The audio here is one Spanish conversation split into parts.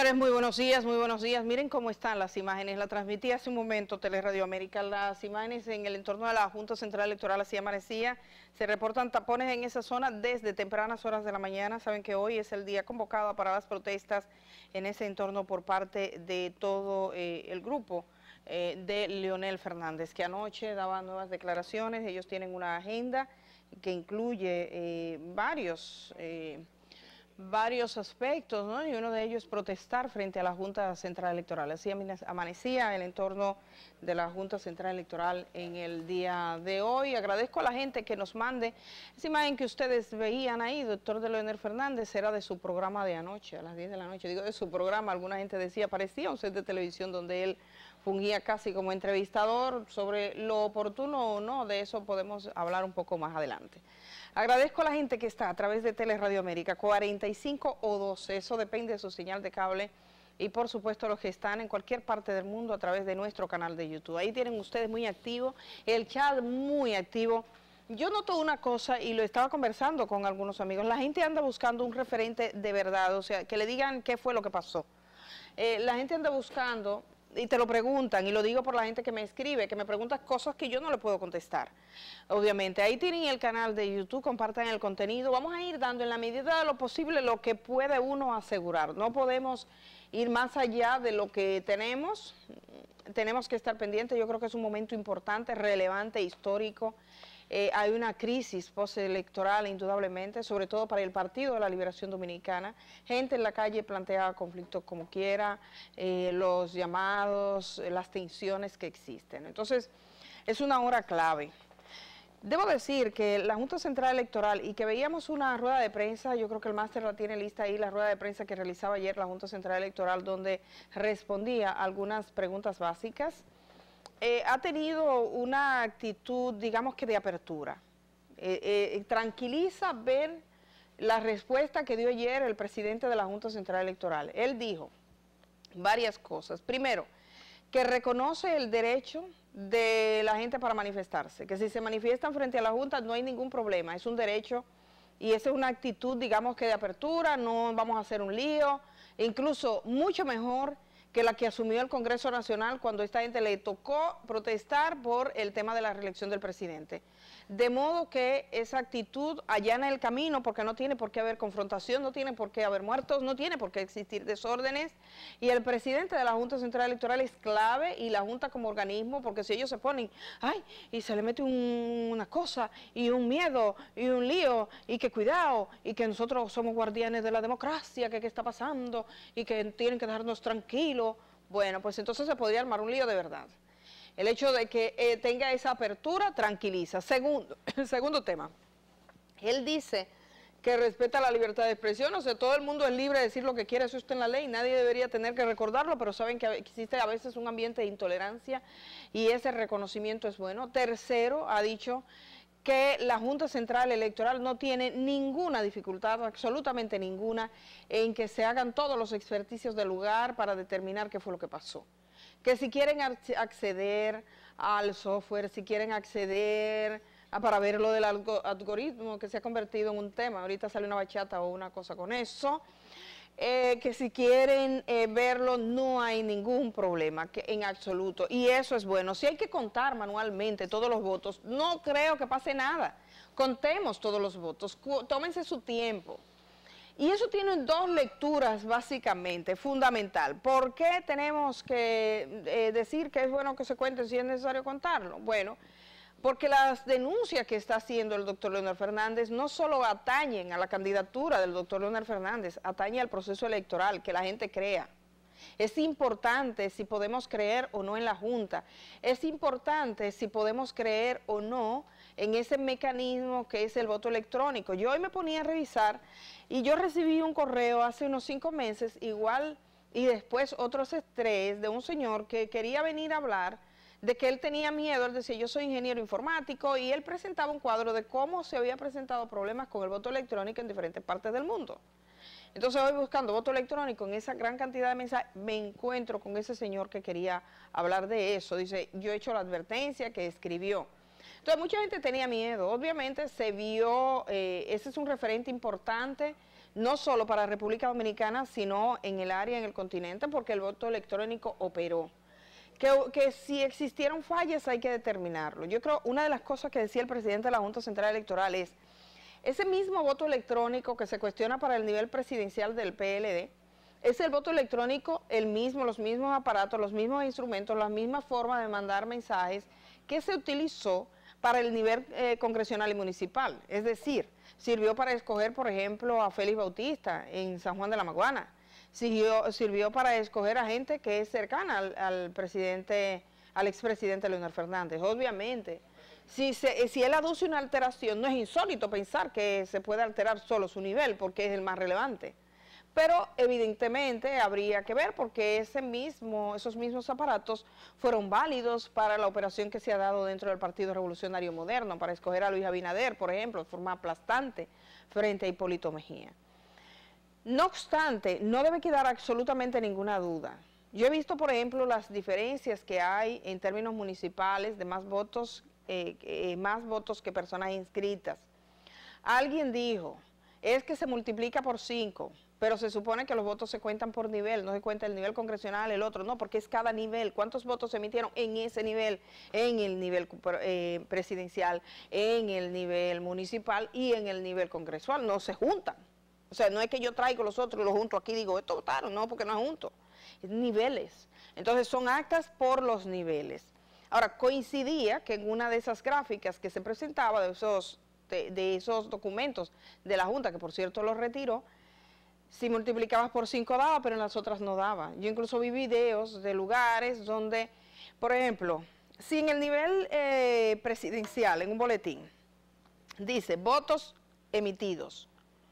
Señores, muy buenos días, muy buenos días. Miren cómo están las imágenes. La transmití hace un momento Teleradio América. Las imágenes en el entorno de la Junta Central Electoral así amanecía. Se reportan tapones en esa zona desde tempranas horas de la mañana. Saben que hoy es el día convocado para las protestas en ese entorno por parte de todo el grupo de Leonel Fernández, que anoche daba nuevas declaraciones. Ellos tienen una agenda que incluye varios aspectos, ¿no? Y uno de ellos es protestar frente a la Junta Central Electoral. Así amanecía el entorno de la Junta Central Electoral en el día de hoy. Agradezco a la gente que nos mande esa imagen que ustedes veían ahí, doctor de Leonel Fernández, era de su programa de anoche, a las 10 de la noche. Digo de su programa, alguna gente decía, parecía un set de televisión donde él fungía casi como entrevistador. Sobre lo oportuno o no, de eso podemos hablar un poco más adelante. Agradezco a la gente que está a través de Teleradio América, 45 o 12, eso depende de su señal de cable, y por supuesto los que están en cualquier parte del mundo a través de nuestro canal de YouTube. Ahí tienen ustedes muy activo, el chat muy activo. Yo noto una cosa y lo estaba conversando con algunos amigos, la gente anda buscando un referente de verdad, o sea, que le digan qué fue lo que pasó. La gente anda buscando, y te lo preguntan, y lo digo por la gente que me escribe, que me pregunta cosas que yo no le puedo contestar. Obviamente, ahí tienen el canal de YouTube, compartan el contenido, vamos a ir dando en la medida de lo posible lo que puede uno asegurar. No podemos ir más allá de lo que tenemos que estar pendientes. Yo creo que es un momento importante, relevante, histórico. Hay una crisis postelectoral indudablemente, sobre todo para el Partido de la Liberación Dominicana. Gente en la calle plantea conflictos como quiera, los llamados, las tensiones que existen. Entonces, es una hora clave. Debo decir que la Junta Central Electoral, y que veíamos una rueda de prensa, yo creo que el máster la tiene lista ahí, la rueda de prensa que realizaba ayer la Junta Central Electoral, donde respondía a algunas preguntas básicas, ha tenido una actitud, digamos que de apertura. Tranquiliza ver la respuesta que dio ayer el presidente de la Junta Central Electoral. Él dijo varias cosas. Primero, que reconoce el derecho de la gente para manifestarse, que si se manifiestan frente a la Junta no hay ningún problema, es un derecho y esa es una actitud, digamos que de apertura, no vamos a hacer un lío, incluso mucho mejor que la que asumió el Congreso Nacional cuando a esta gente le tocó protestar por el tema de la reelección del presidente. De modo que esa actitud allana el camino, porque no tiene por qué haber confrontación, no tiene por qué haber muertos, no tiene por qué existir desórdenes, y el presidente de la Junta Central Electoral es clave, y la Junta como organismo, porque si ellos se ponen, ay, y se le mete una cosa, y un miedo, y un lío, y que cuidado, y que nosotros somos guardianes de la democracia, que qué está pasando, y que tienen que dejarnos tranquilos, bueno, pues entonces se podría armar un lío de verdad. El hecho de que tenga esa apertura tranquiliza. Segundo tema, él dice que respeta la libertad de expresión, o sea, todo el mundo es libre de decir lo que quiere, eso está en la ley, nadie debería tener que recordarlo, pero saben que existe a veces un ambiente de intolerancia y ese reconocimiento es bueno. Tercero, ha dicho que la Junta Central Electoral no tiene ninguna dificultad, absolutamente ninguna, en que se hagan todos los experticios del lugar para determinar qué fue lo que pasó. Que si quieren acceder al software, si quieren acceder para ver lo del algoritmo que se ha convertido en un tema, ahorita sale una bachata o una cosa con eso, que si quieren verlo no hay ningún problema en absoluto, y eso es bueno. Si hay que contar manualmente todos los votos, no creo que pase nada, contemos todos los votos, tómense su tiempo. Y eso tiene dos lecturas básicamente, fundamental. ¿Por qué tenemos que decir que es bueno que se cuente si es necesario contarlo? Bueno, porque las denuncias que está haciendo el doctor Leonel Fernández no solo atañen a la candidatura del doctor Leonel Fernández, atañe al proceso electoral, que la gente crea. Es importante si podemos creer o no en la Junta, es importante si podemos creer o no en ese mecanismo que es el voto electrónico. Yo hoy me ponía a revisar y yo recibí un correo hace unos 5 meses, igual, y después otros 3 de un señor que quería venir a hablar de que él tenía miedo. Él decía, yo soy ingeniero informático, y él presentaba un cuadro de cómo se había presentado problemas con el voto electrónico en diferentes partes del mundo. Entonces hoy buscando voto electrónico en esa gran cantidad de mensajes, me encuentro con ese señor que quería hablar de eso. Dice, yo he hecho la advertencia que escribió. Entonces mucha gente tenía miedo, obviamente se vio, ese es un referente importante, no solo para República Dominicana, sino en el área, en el continente, porque el voto electrónico operó. Que si existieron fallas hay que determinarlo. Yo creo, una de las cosas que decía el presidente de la Junta Central Electoral es, ese mismo voto electrónico que se cuestiona para el nivel presidencial del PLD, es el voto electrónico el mismo, los mismos aparatos, los mismos instrumentos, la misma forma de mandar mensajes que se utilizó para el nivel congresional y municipal. Es decir, sirvió para escoger, por ejemplo, a Félix Bautista en San Juan de la Maguana. Sirvió para escoger a gente que es cercana al expresidente Leonel Fernández. Obviamente, si él aduce una alteración, no es insólito pensar que se puede alterar solo su nivel, porque es el más relevante. Pero evidentemente habría que ver porque esos mismos aparatos fueron válidos para la operación que se ha dado dentro del Partido Revolucionario Moderno, para escoger a Luis Abinader, por ejemplo, de forma aplastante frente a Hipólito Mejía. No obstante, no debe quedar absolutamente ninguna duda. Yo he visto, por ejemplo, las diferencias que hay en términos municipales de más votos que personas inscritas. Alguien dijo, es que se multiplica por 5, pero se supone que los votos se cuentan por nivel, no se cuenta el nivel congresional, el otro, no, porque es cada nivel, cuántos votos se emitieron en ese nivel, en el nivel presidencial, en el nivel municipal y en el nivel congresual, no se juntan. O sea, no es que yo traigo los otros y los junto aquí y digo, esto votaron, no, porque no es junto, es niveles. Entonces son actas por los niveles. Ahora, coincidía que en una de esas gráficas que se presentaba de esos documentos de la Junta, que por cierto los retiró, si multiplicabas por 5 daba, pero en las otras no daba. Yo incluso vi videos de lugares donde, por ejemplo, si en el nivel presidencial, en un boletín, dice votos emitidos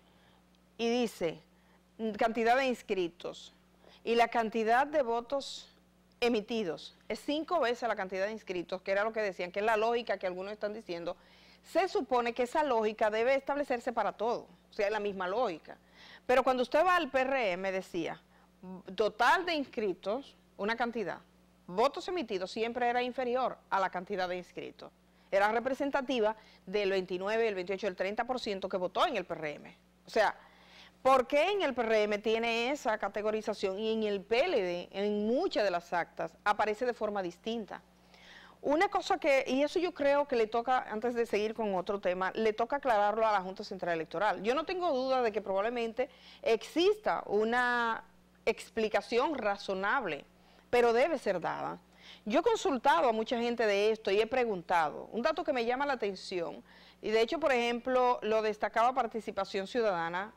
y dice cantidad de inscritos y la cantidad de votos emitidos es 5 veces la cantidad de inscritos, que era lo que decían, que es la lógica que algunos están diciendo, se supone que esa lógica debe establecerse para todo, o sea, es la misma lógica. Pero cuando usted va al PRM, decía, total de inscritos, una cantidad, votos emitidos siempre era inferior a la cantidad de inscritos. Era representativa del 29, el 28, el 30% que votó en el PRM. O sea, ¿por qué en el PRM tiene esa categorización y en el PLD, en muchas de las actas, aparece de forma distinta? Una cosa y eso yo creo que le toca, antes de seguir con otro tema, le toca aclararlo a la Junta Central Electoral. Yo no tengo duda de que probablemente exista una explicación razonable, pero debe ser dada. Yo he consultado a mucha gente de esto y he preguntado, un dato que me llama la atención, y de hecho, por ejemplo, lo destacaba Participación Ciudadana,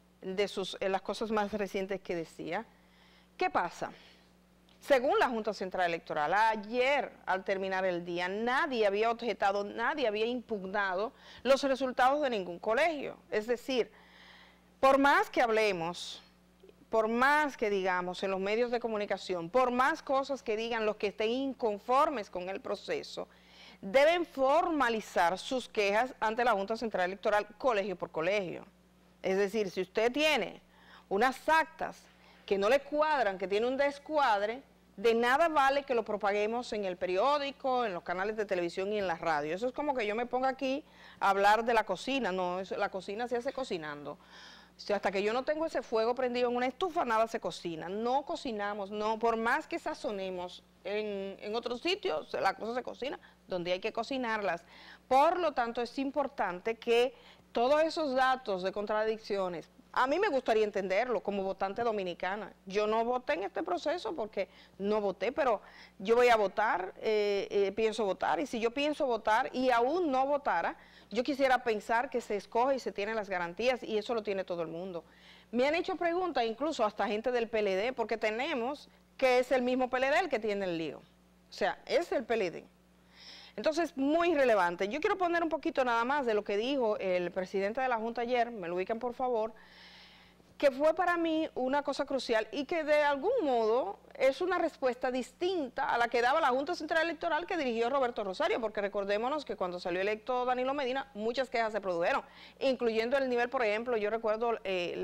las cosas más recientes que decía. ¿Qué pasa? Según la Junta Central Electoral, ayer al terminar el día, nadie había objetado, nadie había impugnado los resultados de ningún colegio. Es decir, por más que hablemos, por más que digamos en los medios de comunicación, por más cosas que digan los que estén inconformes con el proceso, deben formalizar sus quejas ante la Junta Central Electoral colegio por colegio. Es decir, si usted tiene unas actas que no le cuadran, que tiene un descuadre, de nada vale que lo propaguemos en el periódico, en los canales de televisión y en la radio. Eso es como que yo me ponga aquí a hablar de la cocina. No, la cocina se hace cocinando. O sea, hasta que yo no tengo ese fuego prendido en una estufa, nada se cocina. No cocinamos, no, por más que sazonemos en otros sitios, la cosa se cocina donde hay que cocinarlas. Por lo tanto, es importante que todos esos datos de contradicciones, a mí me gustaría entenderlo como votante dominicana. Yo no voté en este proceso porque no voté, pero yo voy a votar, pienso votar, y si yo pienso votar y aún no votara, yo quisiera pensar que se escoge y se tienen las garantías, y eso lo tiene todo el mundo. Me han hecho preguntas incluso hasta gente del PLD, porque tenemos que es el mismo PLD el que tiene el lío. O sea, es el PLD. Entonces, muy relevante. Yo quiero poner un poquito nada más de lo que dijo el presidente de la Junta ayer, me lo ubican por favor, que fue para mí una cosa crucial y que de algún modo es una respuesta distinta a la que daba la Junta Central Electoral que dirigió Roberto Rosario, porque recordémonos que cuando salió electo Danilo Medina, muchas quejas se produjeron, incluyendo el nivel, por ejemplo, yo recuerdo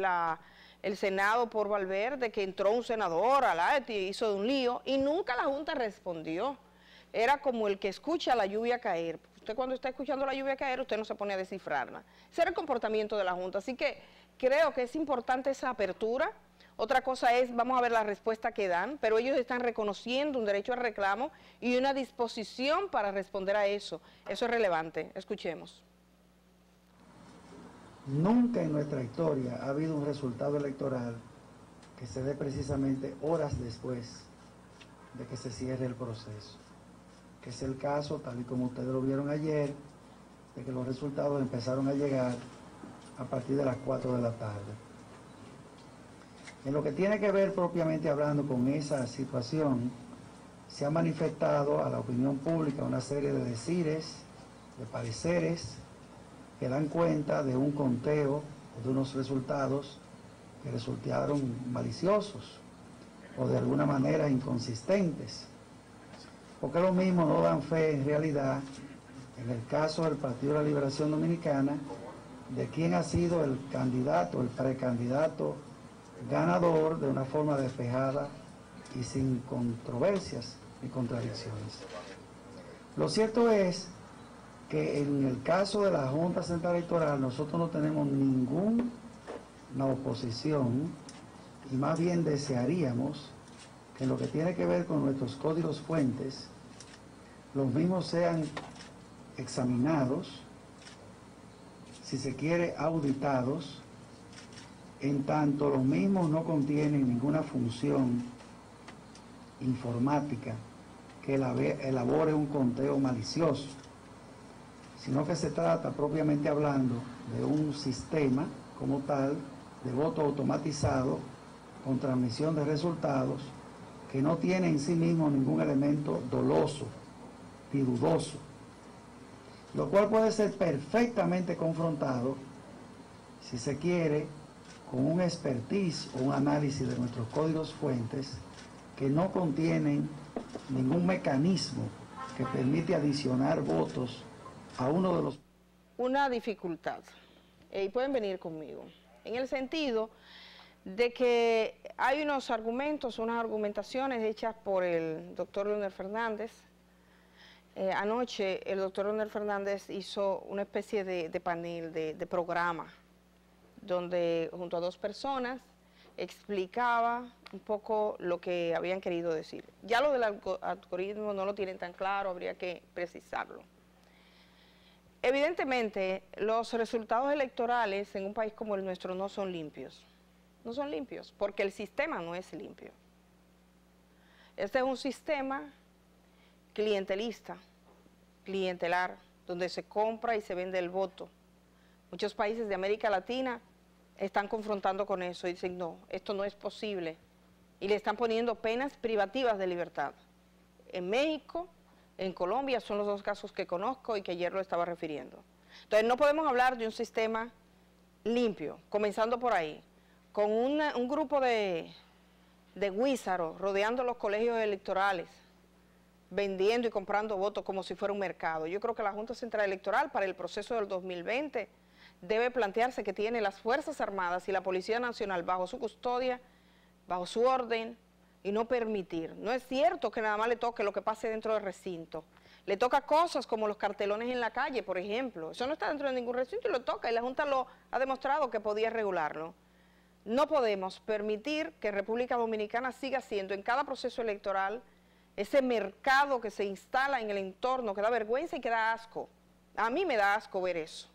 el Senado por Valverde, que entró un senador a la y hizo de un lío, y nunca la Junta respondió. Era como el que escucha la lluvia caer. Usted cuando está escuchando la lluvia caer, usted no se pone a descifrarla. Ese era el comportamiento de la Junta. Así que creo que es importante esa apertura. Otra cosa es, vamos a ver la respuesta que dan, pero ellos están reconociendo un derecho al reclamo y una disposición para responder a eso. Eso es relevante. Escuchemos. Nunca en nuestra historia ha habido un resultado electoral que se dé precisamente horas después de que se cierre el proceso, que es el caso, tal y como ustedes lo vieron ayer, de que los resultados empezaron a llegar a partir de las 4 de la tarde. En lo que tiene que ver propiamente hablando con esa situación, se ha manifestado a la opinión pública una serie de decires, de pareceres, que dan cuenta de un conteo o de unos resultados que resultaron maliciosos o de alguna manera inconsistentes. Porque lo mismo no dan fe en realidad, en el caso del Partido de la Liberación Dominicana, de quién ha sido el candidato, el precandidato ganador de una forma despejada y sin controversias ni contradicciones. Lo cierto es que en el caso de la Junta Central Electoral nosotros no tenemos ninguna oposición y más bien desearíamos que en lo que tiene que ver con nuestros códigos fuentes, los mismos sean examinados, si se quiere auditados, en tanto los mismos no contienen ninguna función informática que elabore un conteo malicioso, sino que se trata propiamente hablando de un sistema como tal de voto automatizado con transmisión de resultados que no tiene en sí mismo ningún elemento doloso ni dudoso, lo cual puede ser perfectamente confrontado, si se quiere, con un expertise o un análisis de nuestros códigos fuentes que no contienen ningún mecanismo que permite adicionar votos a uno de los... Una dificultad, y pueden venir conmigo, en el sentido de que hay unos argumentos, unas argumentaciones hechas por el doctor Leonel Fernández. Anoche el doctor Leonel Fernández hizo una especie de panel, de programa, donde junto a 2 personas explicaba un poco lo que habían querido decir. Ya lo del algoritmo no lo tienen tan claro, habría que precisarlo. Evidentemente, los resultados electorales en un país como el nuestro no son limpios. No son limpios, porque el sistema no es limpio. Este es un sistema clientelista, clientelar, donde se compra y se vende el voto. Muchos países de América Latina están confrontando con eso y dicen, no, esto no es posible. Y le están poniendo penas privativas de libertad. En México, en Colombia, son los 2 casos que conozco y que ayer lo estaba refiriendo. Entonces, no podemos hablar de un sistema limpio, comenzando por ahí, con un grupo de guízaros rodeando los colegios electorales, vendiendo y comprando votos como si fuera un mercado. Yo creo que la Junta Central Electoral para el proceso del 2020 debe plantearse que tiene las Fuerzas Armadas y la Policía Nacional bajo su custodia, bajo su orden, y no permitir. No es cierto que nada más le toque lo que pase dentro del recinto. Le toca cosas como los cartelones en la calle, por ejemplo. Eso no está dentro de ningún recinto y lo toca, y la Junta lo ha demostrado que podía regularlo. No podemos permitir que República Dominicana siga siendo en cada proceso electoral ese mercado que se instala en el entorno, que da vergüenza y que da asco. A mí me da asco ver eso.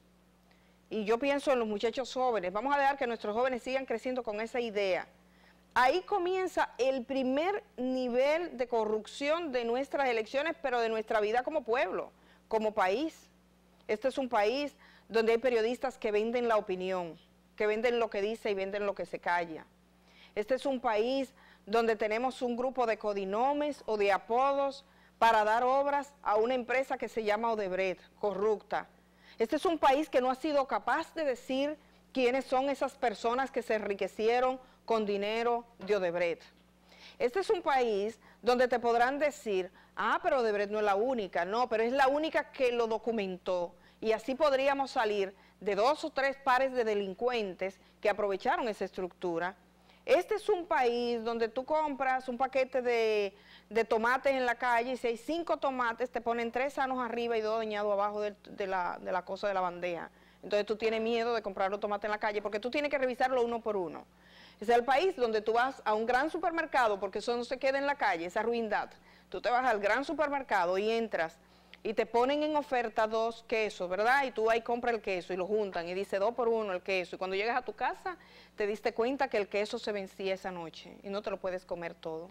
Y yo pienso en los muchachos jóvenes. Vamos a dejar que nuestros jóvenes sigan creciendo con esa idea. Ahí comienza el primer nivel de corrupción de nuestras elecciones, pero de nuestra vida como pueblo, como país. Este es un país donde hay periodistas que venden la opinión, que venden lo que dice y venden lo que se calla. Este es un país donde tenemos un grupo de codinomes o de apodos para dar obras a una empresa que se llama Odebrecht, corrupta. Este es un país que no ha sido capaz de decir quiénes son esas personas que se enriquecieron con dinero de Odebrecht. Este es un país donde te podrán decir, ah, pero Odebrecht no es la única. No, pero es la única que lo documentó. Y así podríamos salir de 2 o 3 pares de delincuentes que aprovecharon esa estructura. Este es un país donde tú compras un paquete de tomates en la calle y si hay 5 tomates te ponen 3 sanos arriba y 2 dañados abajo de la cosa de la bandeja. Entonces tú tienes miedo de comprar los tomates en la calle porque tú tienes que revisarlo uno por uno. Es el país donde tú vas a un gran supermercado, porque eso no se queda en la calle, esa ruindad. Tú te vas al gran supermercado y entras y te ponen en oferta 2 quesos, ¿verdad? Y tú ahí compras el queso y lo juntan y dice 2 por 1 el queso. Y cuando llegas a tu casa te diste cuenta que el queso se vencía esa noche y no te lo puedes comer todo.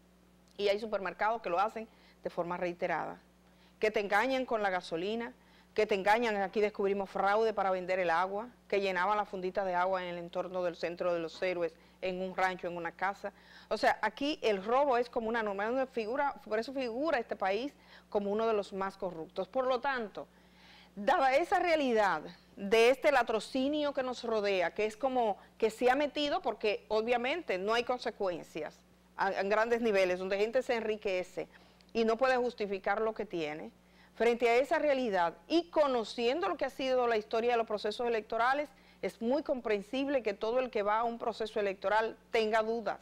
Y hay supermercados que lo hacen de forma reiterada, que te engañan con la gasolina, que te engañan. Aquí descubrimos fraude para vender el agua, que llenaban la fundita de agua en el entorno del Centro de los Héroes, en un rancho, en una casa. O sea, aquí el robo es como una norma, por eso figura este país como uno de los más corruptos. Por lo tanto, dada esa realidad de este latrocinio que nos rodea, que es como que se ha metido porque obviamente no hay consecuencias a grandes niveles, donde gente se enriquece y no puede justificar lo que tiene. Frente a esa realidad y conociendo lo que ha sido la historia de los procesos electorales, es muy comprensible que todo el que va a un proceso electoral tenga dudas.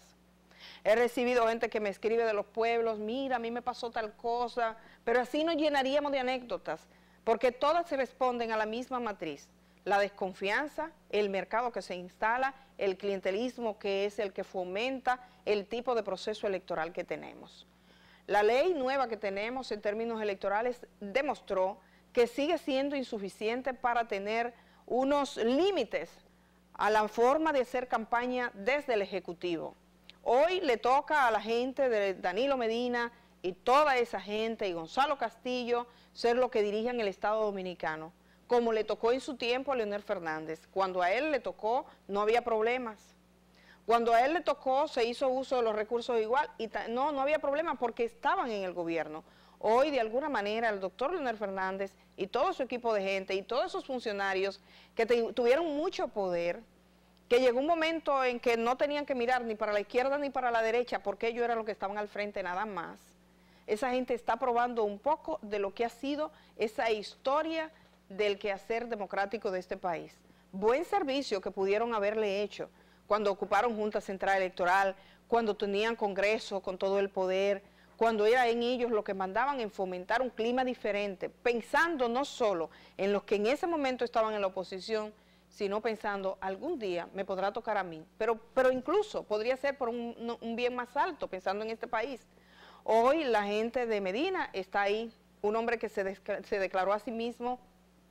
He recibido gente que me escribe de los pueblos, mira, a mí me pasó tal cosa, pero así nos llenaríamos de anécdotas, porque todas se responden a la misma matriz: la desconfianza, el mercado que se instala, el clientelismo que es el que fomenta el tipo de proceso electoral que tenemos. La ley nueva que tenemos en términos electorales demostró que sigue siendo insuficiente para tener unos límites a la forma de hacer campaña desde el Ejecutivo. Hoy le toca a la gente de Danilo Medina y toda esa gente y Gonzalo Castillo ser los que dirijan el Estado Dominicano, como le tocó en su tiempo a Leonel Fernández. Cuando a él le tocó no había problemas. Cuando a él le tocó, se hizo uso de los recursos igual y no había problema porque estaban en el gobierno. Hoy, de alguna manera, el doctor Leonel Fernández y todo su equipo de gente y todos esos funcionarios que tuvieron mucho poder, que llegó un momento en que no tenían que mirar ni para la izquierda ni para la derecha porque ellos eran los que estaban al frente nada más. Esa gente está probando un poco de lo que ha sido esa historia del quehacer democrático de este país. Buen servicio que pudieron haberle hecho cuando ocuparon Junta Central Electoral, cuando tenían Congreso con todo el poder, cuando era en ellos lo que mandaban en fomentar un clima diferente, pensando no solo en los que en ese momento estaban en la oposición, sino pensando, algún día me podrá tocar a mí, pero incluso podría ser por un bien más alto, pensando en este país. Hoy la gente de Medina está ahí, un hombre que se declaró a sí mismo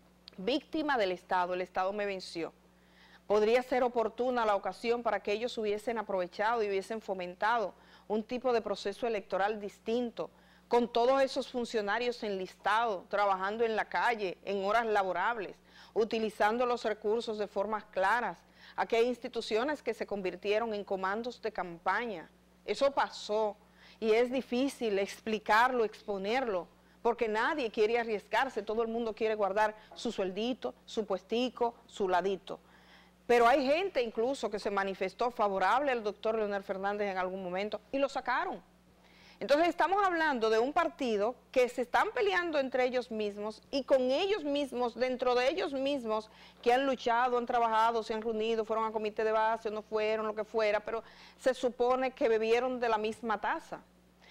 víctima del Estado, el Estado me venció. Podría ser oportuna la ocasión para que ellos hubiesen aprovechado y hubiesen fomentado un tipo de proceso electoral distinto, con todos esos funcionarios enlistados, trabajando en la calle, en horas laborables, utilizando los recursos de formas claras. Aquí hay instituciones que se convirtieron en comandos de campaña. Eso pasó y es difícil explicarlo, exponerlo, porque nadie quiere arriesgarse, todo el mundo quiere guardar su sueldito, su puestico, su ladito. Pero hay gente incluso que se manifestó favorable al doctor Leonel Fernández en algún momento y lo sacaron. Entonces estamos hablando de un partido que se están peleando entre ellos mismos y con ellos mismos, dentro de ellos mismos, que han luchado, han trabajado, se han reunido, fueron a comité de base, no fueron, lo que fuera, pero se supone que bebieron de la misma taza.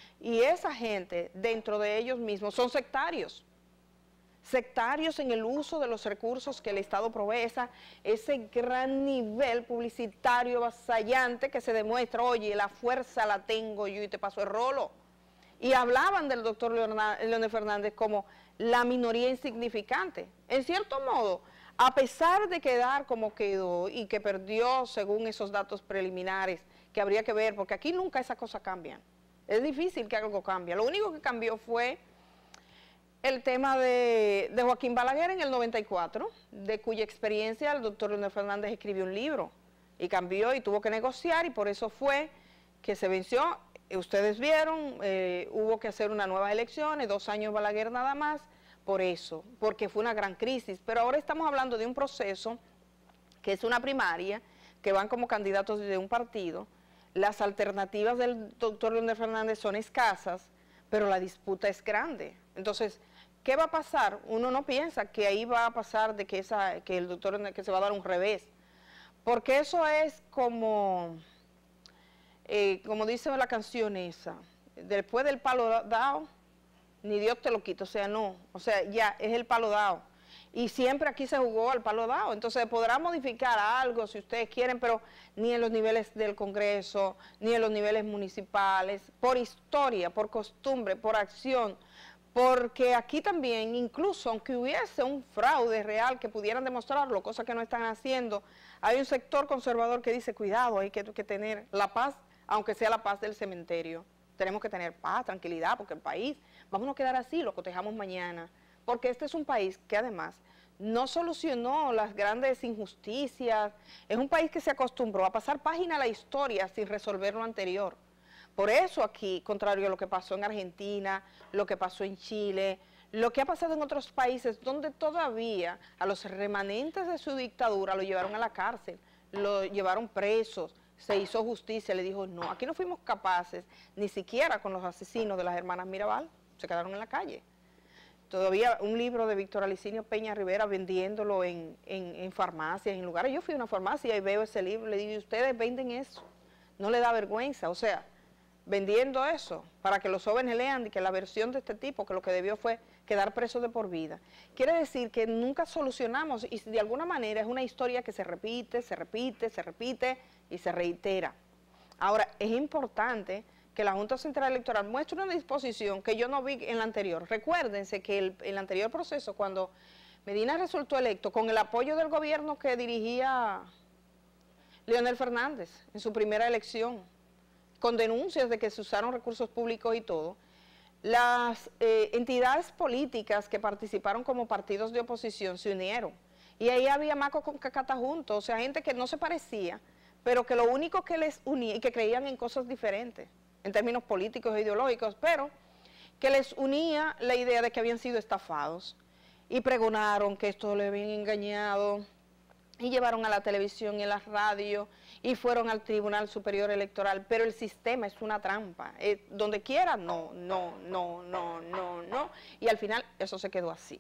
Y esa gente, dentro de ellos mismos, son sectarios. Sectarios en el uso de los recursos que el Estado provee, ese gran nivel publicitario avasallante que se demuestra, oye, la fuerza la tengo yo y te paso el rolo. Y hablaban del doctor Leonel Fernández como la minoría insignificante. En cierto modo, a pesar de quedar como quedó y que perdió según esos datos preliminares, que habría que ver, porque aquí nunca esas cosas cambian. Es difícil que algo cambie. Lo único que cambió fue el tema de Joaquín Balaguer en el 94, de cuya experiencia el doctor Leonel Fernández escribió un libro y cambió y tuvo que negociar y por eso fue que se venció. Ustedes vieron, hubo que hacer unas nuevas elecciones, 2 años Balaguer nada más, por eso, porque fue una gran crisis. Pero ahora estamos hablando de un proceso que es una primaria, que van como candidatos de un partido. Las alternativas del doctor Leonel Fernández son escasas, pero la disputa es grande. Entonces, ¿qué va a pasar? Uno no piensa que ahí va a pasar de que el doctor que se va a dar un revés, porque eso es como dice la canción esa, después del palo dado, ni Dios te lo quita, o sea, no, o sea, ya es el palo dado. y siempre aquí se jugó al palo dado. Entonces podrá modificar algo si ustedes quieren, pero ni en los niveles del Congreso, ni en los niveles municipales, por historia, por costumbre, por acción, porque aquí también, incluso aunque hubiese un fraude real que pudieran demostrarlo, cosa que no están haciendo, hay un sector conservador que dice, cuidado, hay que tener la paz, aunque sea la paz del cementerio. Tenemos que tener paz, tranquilidad, porque el país, vamos a quedar así, lo cotejamos mañana, porque este es un país que además no solucionó las grandes injusticias, es un país que se acostumbró a pasar página a la historia sin resolver lo anterior. Por eso aquí, contrario a lo que pasó en Argentina, lo que pasó en Chile, lo que ha pasado en otros países donde todavía a los remanentes de su dictadura lo llevaron a la cárcel, lo llevaron presos, se hizo justicia, le dijo, no, aquí no fuimos capaces, ni siquiera con los asesinos de las hermanas Mirabal, se quedaron en la calle. Todavía un libro de Víctor Alicinio Peña Rivera vendiéndolo en farmacias, en lugares. Yo fui a una farmacia y veo ese libro, le digo, ¿y ustedes venden eso? No le da vergüenza, o sea, vendiendo eso, para que los jóvenes lean y que la versión de este tipo, que lo que debió fue quedar preso de por vida. Quiere decir que nunca solucionamos y de alguna manera es una historia que se repite, se repite, se repite y se reitera. Ahora, es importante que la Junta Central Electoral muestre una disposición que yo no vi en la anterior. Recuérdense que el anterior proceso, cuando Medina resultó electo, con el apoyo del gobierno que dirigía Leonel Fernández en su primera elección, con denuncias de que se usaron recursos públicos y todo, las entidades políticas que participaron como partidos de oposición se unieron. Y ahí había Maco con Cacata juntos, o sea, gente que no se parecía, pero que lo único que les unía, y que creían en cosas diferentes, en términos políticos e ideológicos, pero que les unía la idea de que habían sido estafados, y pregonaron que esto le habían engañado, y llevaron a la televisión y a la radio, y fueron al Tribunal Superior Electoral, pero el sistema es una trampa, donde quiera, no, y al final eso se quedó así.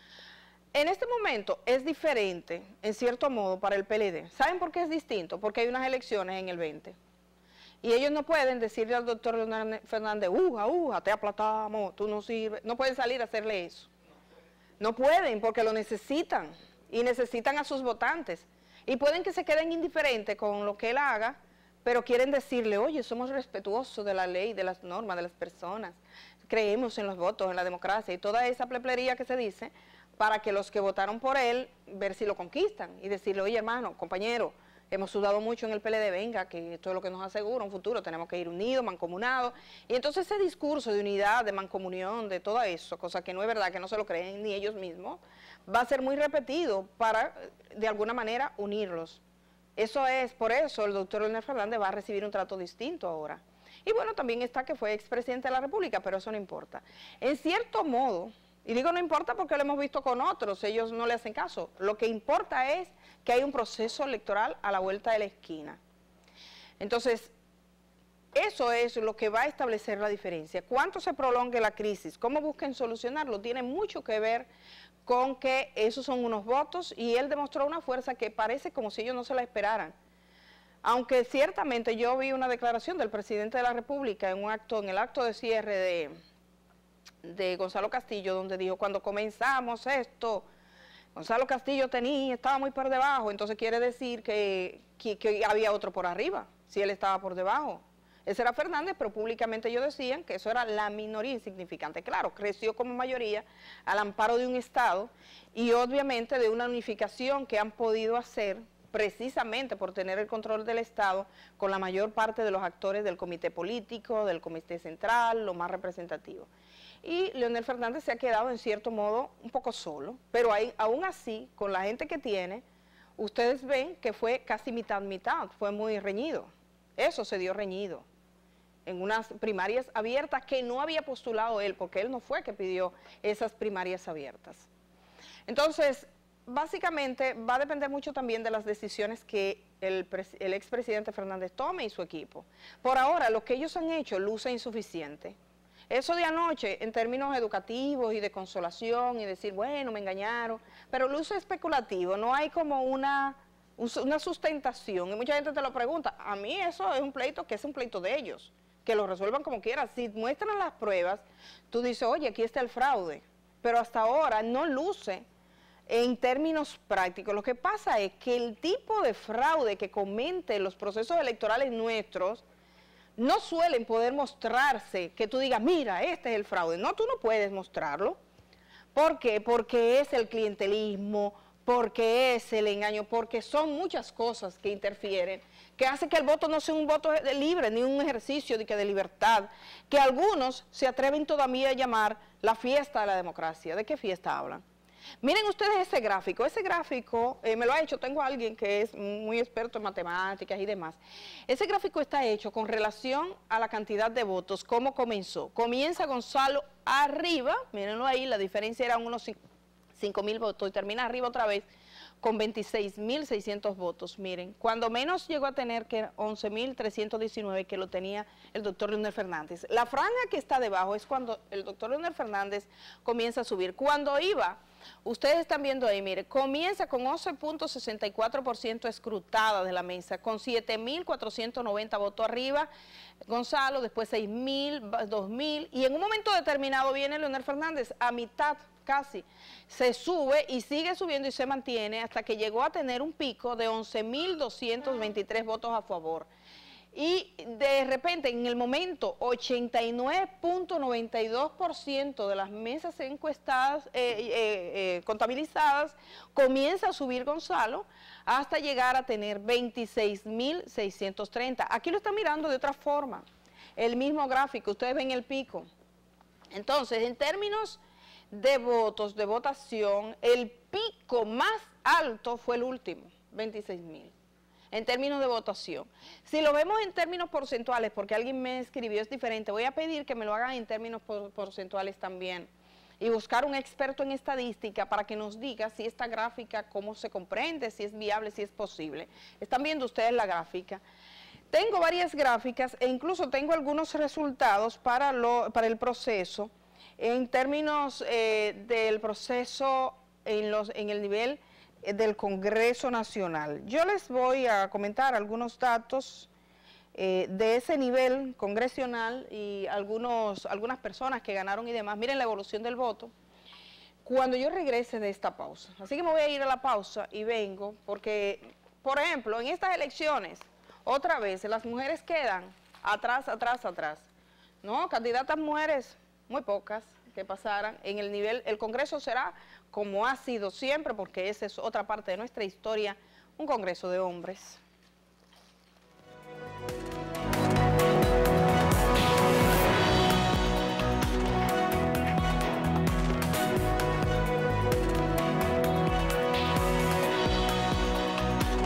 En este momento es diferente, en cierto modo, para el PLD. ¿Saben por qué es distinto? Porque hay unas elecciones en el 20, y ellos no pueden decirle al doctor Leonel Fernández, te aplatamos, tú no sirves, no pueden salir a hacerle eso. No pueden porque lo necesitan, y necesitan a sus votantes. Y pueden que se queden indiferentes con lo que él haga, pero quieren decirle, oye, somos respetuosos de la ley, de las normas, de las personas, creemos en los votos, en la democracia, y toda esa pleplería que se dice, para que los que votaron por él, ver si lo conquistan, y decirle, oye, hermano, compañero, hemos sudado mucho en el PLD, venga, que esto es lo que nos asegura un futuro, tenemos que ir unidos, mancomunados. Y entonces ese discurso de unidad, de mancomunión, de todo eso, cosa que no es verdad, que no se lo creen ni ellos mismos, va a ser muy repetido para, de alguna manera, unirlos. Eso es, por eso el doctor Leonel Fernández va a recibir un trato distinto ahora. Y bueno, también está que fue expresidente de la República, pero eso no importa. En cierto modo, y digo no importa porque lo hemos visto con otros, ellos no le hacen caso. Lo que importa es que hay un proceso electoral a la vuelta de la esquina. Entonces, eso es lo que va a establecer la diferencia. Cuánto se prolongue la crisis, cómo busquen solucionarlo, tiene mucho que ver con que esos son unos votos, y él demostró una fuerza que parece como si ellos no se la esperaran. Aunque ciertamente yo vi una declaración del presidente de la República en el acto de cierre de Gonzalo Castillo, donde dijo, cuando comenzamos esto, Gonzalo Castillo estaba muy por debajo, entonces quiere decir que había otro por arriba, si él estaba por debajo. Ese era Fernández, pero públicamente ellos decían que eso era la minoría insignificante. Claro, creció como mayoría al amparo de un Estado y obviamente de una unificación que han podido hacer precisamente por tener el control del Estado con la mayor parte de los actores del comité político, del comité central, lo más representativo. Y Leonel Fernández se ha quedado en cierto modo un poco solo, pero aún así, con la gente que tiene, ustedes ven que fue casi mitad-mitad, fue muy reñido. Eso se dio reñido en unas primarias abiertas que no había postulado él, porque él no fue que pidió esas primarias abiertas. Entonces, básicamente va a depender mucho también de las decisiones que el expresidente Fernández tome y su equipo. Por ahora, lo que ellos han hecho luce insuficiente. Eso de anoche, en términos educativos y de consolación y decir, bueno, me engañaron, pero luce especulativo, no hay como una sustentación, y mucha gente te lo pregunta. A mí eso es un pleito que es un pleito de ellos, que lo resuelvan como quieran. Si muestran las pruebas, tú dices, oye, aquí está el fraude, pero hasta ahora no luce en términos prácticos, lo que pasa es que el tipo de fraude que cometen los procesos electorales nuestros no suelen poder mostrarse, que tú digas, mira, este es el fraude. No, tú no puedes mostrarlo. ¿Por qué? Porque es el clientelismo, porque es el engaño, porque son muchas cosas que interfieren, que hace que el voto no sea un voto libre, ni un ejercicio de libertad, que algunos se atreven todavía a llamar la fiesta de la democracia. ¿De qué fiesta hablan? Miren ustedes ese gráfico me lo ha hecho, tengo a alguien que es muy experto en matemáticas y demás. Ese gráfico está hecho con relación a la cantidad de votos, cómo comenzó. Comienza Gonzalo arriba, mírenlo ahí, la diferencia era unos 5.000 votos y termina arriba otra vez con 26.600 votos. Miren, cuando menos llegó a tener que 11.319 que lo tenía el doctor Leonel Fernández. La franja que está debajo es cuando el doctor Leonel Fernández comienza a subir. Cuando iba, ustedes están viendo ahí, mire, comienza con 11.64% escrutada de la mesa, con 7.490 votos arriba, Gonzalo, después 6.000, 2.000, y en un momento determinado viene Leonel Fernández a mitad, casi, se sube y sigue subiendo y se mantiene hasta que llegó a tener un pico de 11.223 votos a favor. Y de repente, en el momento, 89.92% de las mesas encuestadas, contabilizadas, comienza a subir Gonzalo hasta llegar a tener 26.630. Aquí lo están mirando de otra forma. El mismo gráfico, ustedes ven el pico. Entonces, en términos de votos, de votación, el pico más alto fue el último, 26.000. En términos de votación. Si lo vemos en términos porcentuales, porque alguien me escribió, es diferente, voy a pedir que me lo hagan en términos porcentuales también y buscar un experto en estadística para que nos diga si esta gráfica, cómo se comprende, si es viable, si es posible. Están viendo ustedes la gráfica. Tengo varias gráficas e incluso tengo algunos resultados para el proceso, en términos del proceso en el nivel del Congreso Nacional. Yo les voy a comentar algunos datos de ese nivel congresional y algunas personas que ganaron y demás. Miren la evolución del voto cuando yo regrese de esta pausa. Así que me voy a ir a la pausa y vengo porque, por ejemplo, en estas elecciones, otra vez, las mujeres quedan atrás. No, candidatas mujeres, muy pocas que pasaran. En el nivel, el Congreso será como ha sido siempre, porque esa es otra parte de nuestra historia, un Congreso de hombres.